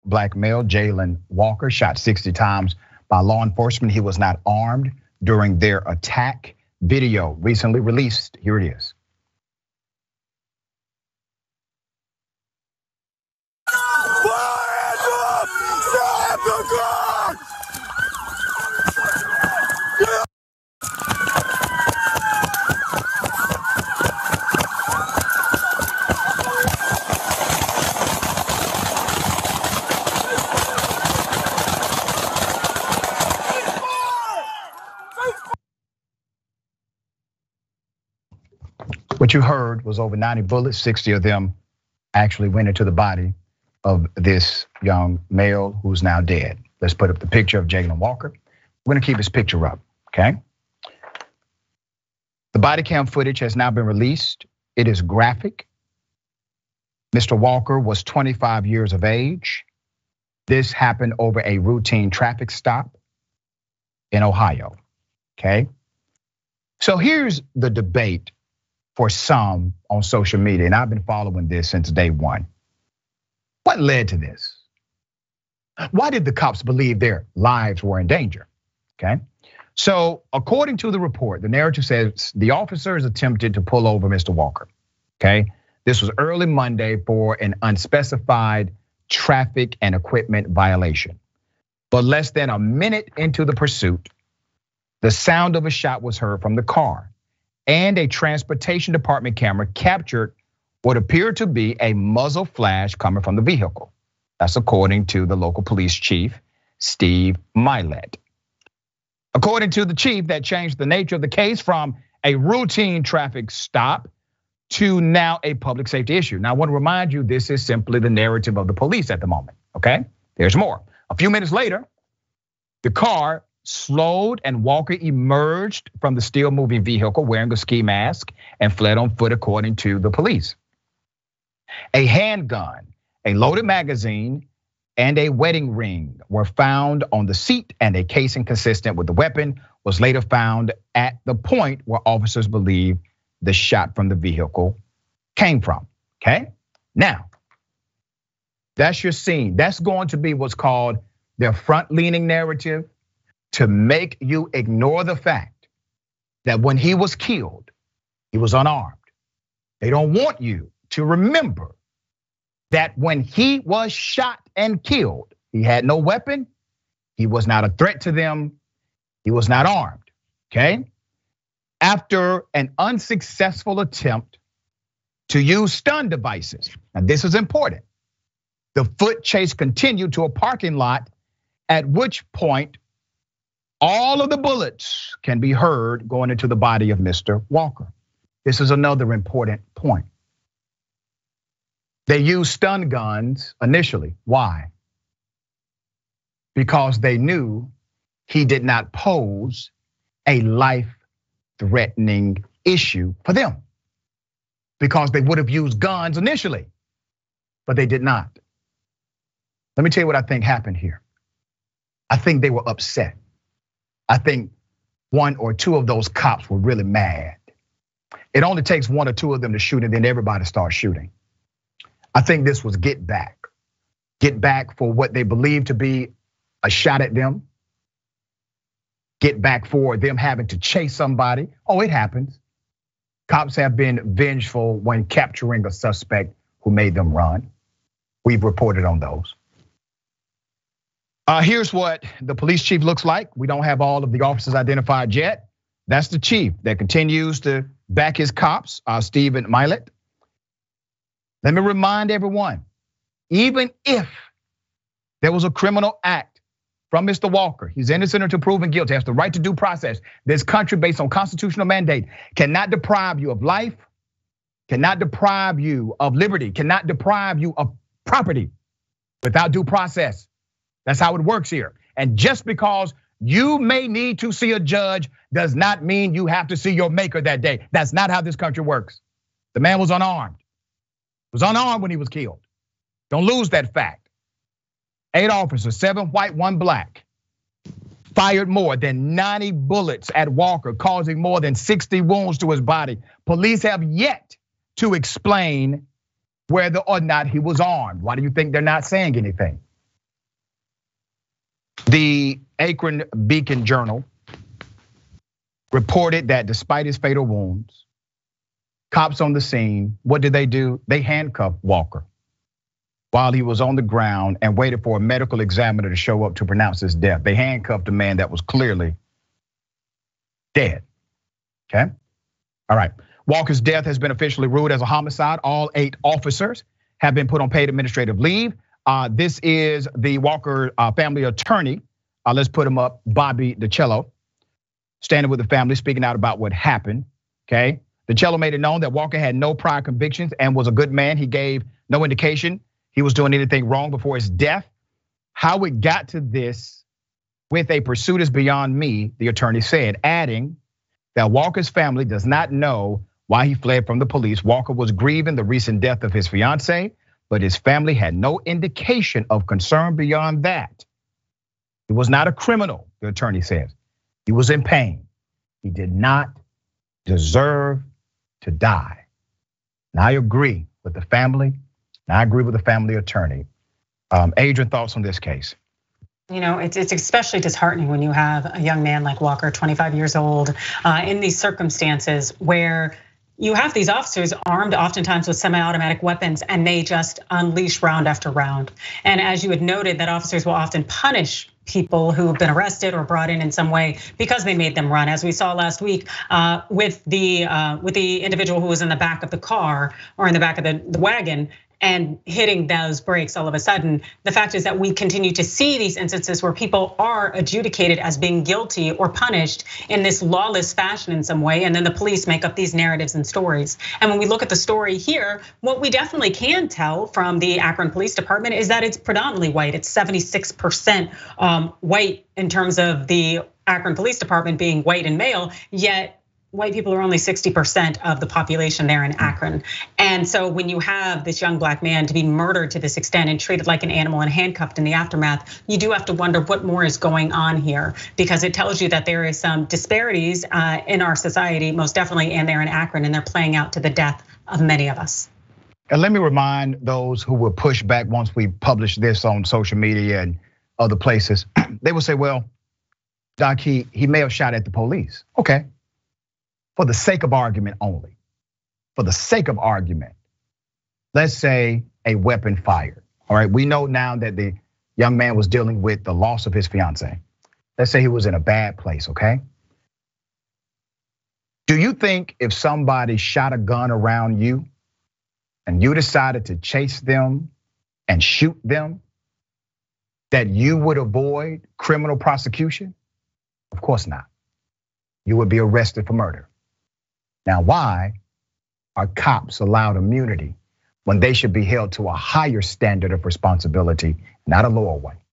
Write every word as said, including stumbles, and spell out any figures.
black male, Jayland Walker, shot sixty times by law enforcement. He was not armed during their attack. Video recently released. Here it is. What you heard was over ninety bullets, sixty of them actually went into the body of this young male who's now dead. Let's put up the picture of Jayland Walker. We're gonna keep his picture up, okay? The body cam footage has now been released. It is graphic. Mister Walker was twenty-five years of age. This happened over a routine traffic stop in Ohio, okay? So here's the debate for some on social media, and I've been following this since day one. What led to this? Why did the cops believe their lives were in danger? Okay, so according to the report, the narrative says the officers attempted to pull over Mister Walker. Okay, this was early Monday for an unspecified traffic and equipment violation. But less than a minute into the pursuit, the sound of a shot was heard from the car. And a transportation department camera captured what appeared to be a muzzle flash coming from the vehicle. That's according to the local police chief, Steve Milet. According to the chief, that changed the nature of the case from a routine traffic stop to now a public safety issue. Now, I want to remind you, this is simply the narrative of the police at the moment, okay? There's more. A few minutes later, the car slowed and Walker emerged from the still moving vehicle wearing a ski mask and fled on foot, according to the police. A handgun, a loaded magazine, and a wedding ring were found on the seat, and a casing consistent with the weapon was later found at the point where officers believe the shot from the vehicle came from, okay? Now, that's your scene. That's going to be what's called their front-leaning narrative, to make you ignore the fact that when he was killed, he was unarmed. They don't want you to remember that when he was shot and killed, he had no weapon, he was not a threat to them, he was not armed, okay? After an unsuccessful attempt to use stun devices, and this is important, the foot chase continued to a parking lot, at which point all of the bullets can be heard going into the body of Mister Walker. This is another important point. They used stun guns initially. Why? Because they knew he did not pose a life-threatening issue for them. Because they would have used guns initially, but they did not. Let me tell you what I think happened here. I think they were upset. I think one or two of those cops were really mad. It only takes one or two of them to shoot, and then everybody starts shooting. I think this was get back. Get back for what they believe to be a shot at them. Get back for them having to chase somebody. Oh, it happens. Cops have been vengeful when capturing a suspect who made them run. We've reported on those. Uh, here's what the police chief looks like. We don't have all of the officers identified yet. That's the chief that continues to back his cops, uh, Stephen Milet. Let me remind everyone, even if there was a criminal act from Mister Walker, he's innocent until proven guilty, has the right to due process. This country, based on constitutional mandate, cannot deprive you of life, cannot deprive you of liberty, cannot deprive you of property without due process. That's how it works here. And just because you may need to see a judge does not mean you have to see your maker that day. That's not how this country works. The man was unarmed. He was unarmed when he was killed. Don't lose that fact. Eight officers, seven white, one black, fired more than ninety bullets at Walker, causing more than sixty wounds to his body. Police have yet to explain whether or not he was armed. Why do you think they're not saying anything? The Akron Beacon Journal reported that despite his fatal wounds, cops on the scene, what did they do? They handcuffed Walker while he was on the ground and waited for a medical examiner to show up to pronounce his death. They handcuffed a man that was clearly dead, okay? All right, Walker's death has been officially ruled as a homicide. All eight officers have been put on paid administrative leave. Uh, this is the Walker uh, family attorney, uh, let's put him up, Bobby DiCello, standing with the family, speaking out about what happened, okay? DiCello made it known that Walker had no prior convictions and was a good man. He gave no indication he was doing anything wrong before his death. How it got to this with a pursuit is beyond me, the attorney said, adding that Walker's family does not know why he fled from the police. Walker was grieving the recent death of his fiancée, but his family had no indication of concern beyond that. He was not a criminal, the attorney says. He was in pain. He did not deserve to die. And I agree with the family, and I agree with the family attorney. Um, Adrienne, thoughts on this case? You know, it's it's especially disheartening when you have a young man like Walker, twenty-five years old, uh, in these circumstances where you have these officers armed oftentimes with semi-automatic weapons and they just unleash round after round. And as you had noted, that officers will often punish people who have been arrested or brought in in some way because they made them run. As we saw last week with the with the individual who was in the back of the car or in the back of the, the wagon and hitting those brakes all of a sudden. The fact is that we continue to see these instances where people are adjudicated as being guilty or punished in this lawless fashion in some way, and then the police make up these narratives and stories. And when we look at the story here, what we definitely can tell from the Akron Police Department is that it's predominantly white. It's seventy-six percent white in terms of the Akron Police Department being white and male, yet white people are only sixty percent of the population there in Akron. And so when you have this young black man to be murdered to this extent and treated like an animal and handcuffed in the aftermath, you do have to wonder what more is going on here, because it tells you that there is some disparities in our society, most definitely, and they're in Akron, and they're playing out to the death of many of us. And let me remind those who will push back once we publish this on social media and other places, they will say, well, Doc, he, he may have shot at the police. Okay. For the sake of argument only, for the sake of argument, let's say a weapon fired. All right, we know now that the young man was dealing with the loss of his fiancée. Let's say he was in a bad place, okay? Do you think if somebody shot a gun around you and you decided to chase them and shoot them, that you would avoid criminal prosecution? Of course not. You would be arrested for murder. Now, why are cops allowed immunity when they should be held to a higher standard of responsibility, not a lower one?